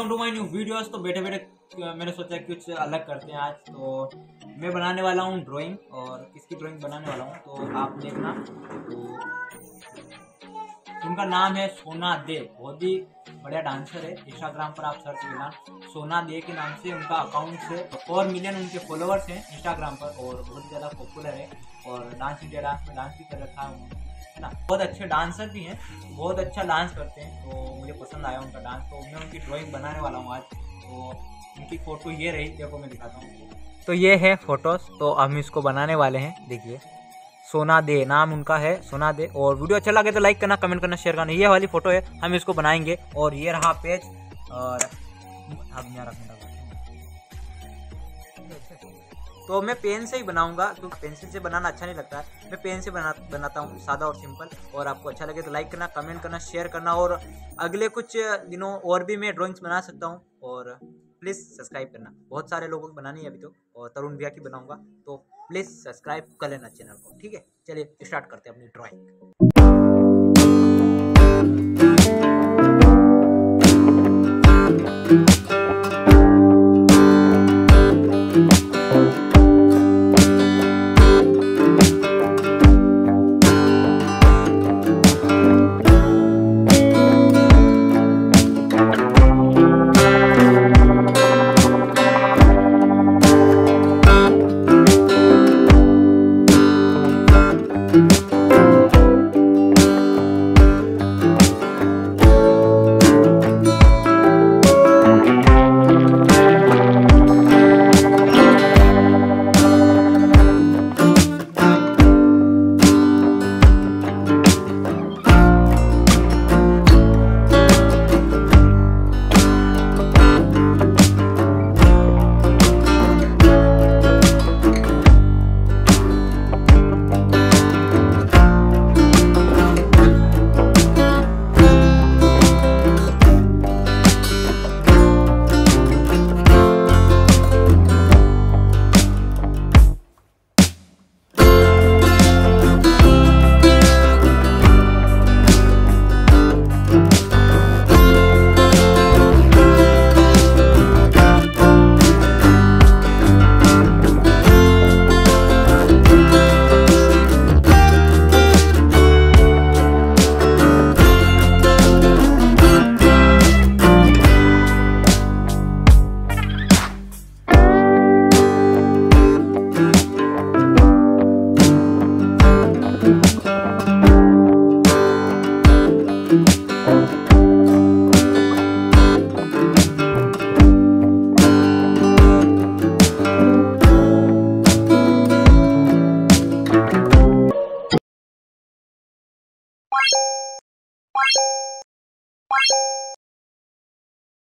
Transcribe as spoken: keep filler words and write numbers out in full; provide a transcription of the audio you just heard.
Welcome to my new videos. तो बैठे बैठे मैंने सोचा कुछ अलग करते हैं आज। तो मैं बनाने वाला हूँ ड्राइंग, और किसकी ड्राइंग बनाने वाला हूँ तो आप देखना। तो उनका नाम है सोना दे, बहुत ही बढ़िया डांसर है। इंस्टाग्राम पर आप सर्च करना सोना दे के नाम से, उनका अकाउंट से फोर मिलियन उनके फॉलोअर्स हैं इंस्टाग्राम पर, और बहुत ही ज़्यादा पॉपुलर है। और डांस इंडिया डांस में डांस भी कर रखा है उन्होंने, है ना। बहुत अच्छे डांसर भी हैं, बहुत अच्छा डांस करते हैं, तो मुझे पसंद आया उनका डांस। तो मैं उनकी ड्राइंग बनाने वाला हूँ आज। तो उनकी फ़ोटो ये रही, देखो मैं दिखाता हूँ। तो ये है फोटोज़, तो हम इसको बनाने वाले हैं। देखिए सोना दे नाम उनका है, सोना दे। और वीडियो अच्छा लगे तो लाइक करना, कमेंट करना, शेयर करना। ये वाली फोटो है, हम इसको बनाएंगे। और ये रहा पेज। और अब यहाँ रखने लगा। तो मैं पेन से ही बनाऊंगा, क्योंकि पेंसिल से बनाना अच्छा नहीं लगता है। मैं पेन से बना बनाता हूँ, सादा और सिंपल। और आपको अच्छा लगे तो लाइक करना, कमेंट करना, शेयर करना। और अगले कुछ दिनों और भी मैं ड्राइंग्स बना सकता हूँ। और प्लीज़ सब्सक्राइब करना, बहुत सारे लोगों की बनानी है अभी तो, और तरुण भैया की बनाऊंगा। तो प्लीज़ सब्सक्राइब कर लेना चैनल को, ठीक है। चलिए स्टार्ट करते हैं अपनी ड्राइंग।